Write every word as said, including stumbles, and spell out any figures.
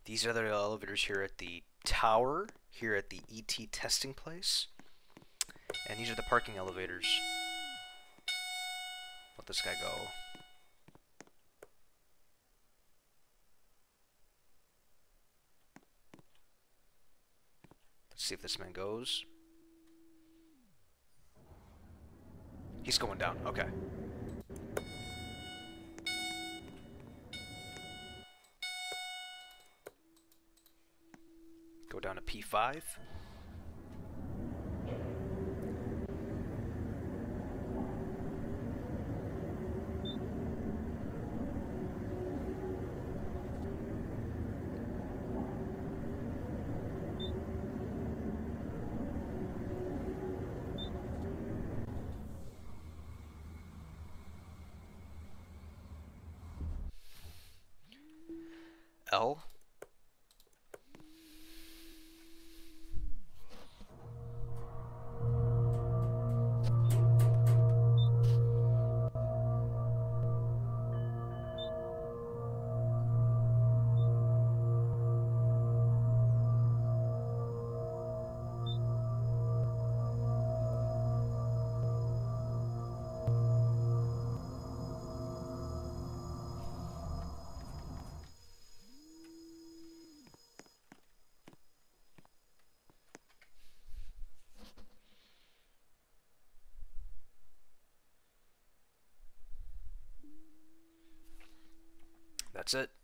These are the elevators here at the tower, here at the E T testing place. And these are the parking elevators. Let this guy go. Let's see if this man goes. He's going down. Okay. Go down to P five. L. That's it.